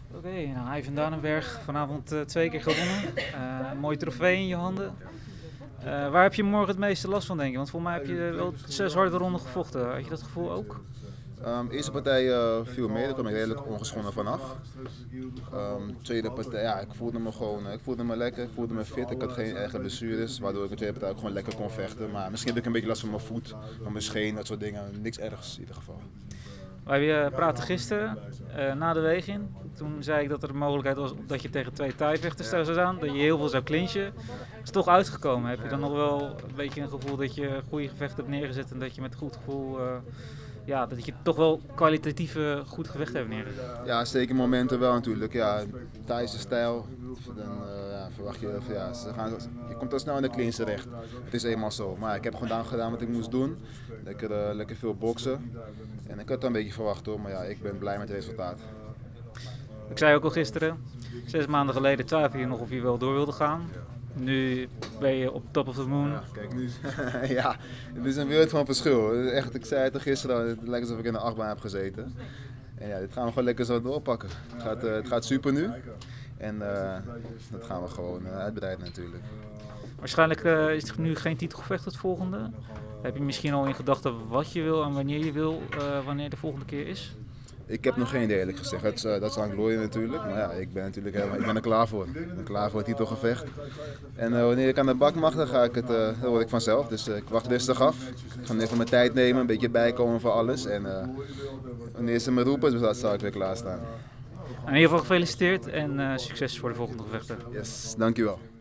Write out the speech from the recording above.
Oké, nou, Ivan Danenberg, vanavond 2 keer gewonnen. Een mooie trofee in je handen. Waar heb je morgen het meeste last van, denk je? Want volgens mij heb je wel 6 harde ronden gevochten. Had je dat gevoel ook? Eerste partij viel mee, daar kwam ik redelijk ongeschonden vanaf. Tweede partij, ja, ik voelde me gewoon ik voelde me lekker, ik voelde me fit. Ik had geen eigen blessures, waardoor ik de tweede partij ook gewoon lekker kon vechten. Maar misschien heb ik een beetje last van mijn voet, van mijn scheen, dat soort dingen. Niks ergs in ieder geval. Wij praten gisteren na de weging. Toen zei ik dat er de mogelijkheid was dat je tegen 2 Thai-vechters zou staan. Dat je heel veel zou clinchen. Is toch uitgekomen. Heb je dan nog wel een beetje een gevoel dat je goede gevechten hebt neergezet en dat je met goed gevoel... ja, dat je toch wel kwalitatief goed gevecht hebt neergezet? Ja, zeker momenten wel natuurlijk. Ja, Thaise stijl, dan ja, verwacht je, ja, je komt al snel in de clinch terecht. Het is eenmaal zo. Maar ik heb gewoon gedaan wat ik moest doen. Lekker veel boksen. En ik had het een beetje verwacht hoor, maar ja, ik ben blij met het resultaat. Ik zei ook al gisteren, 6 maanden geleden twijfelde je nog of je wel door wilde gaan. Nu ben je op top of the moon. Ja, kijk nu. Ja, het is een wereld van verschil. Echt, ik zei het er gisteren, het lijkt alsof ik in de achtbaan heb gezeten. En ja, dit gaan we gewoon lekker zo doorpakken. Het gaat super nu. En dat gaan we gewoon uitbreiden natuurlijk. Waarschijnlijk is het nu geen titelgevecht het volgende. Heb je misschien al in gedachten wat je wil en wanneer je wil, wanneer de volgende keer is? Ik heb nog geen idee eerlijk gezegd. Dat is aan glorie natuurlijk. Maar ja, ik ben er klaar voor. Ik ben klaar voor het titelgevecht. En wanneer ik aan de bak mag, dan dat hoor ik vanzelf. Dus ik wacht rustig af. Ik ga even mijn tijd nemen, een beetje bijkomen voor alles. En wanneer ze me roepen, dus dat zou ik weer klaarstaan. In ieder geval gefeliciteerd en succes voor de volgende gevechten. Yes, dankjewel.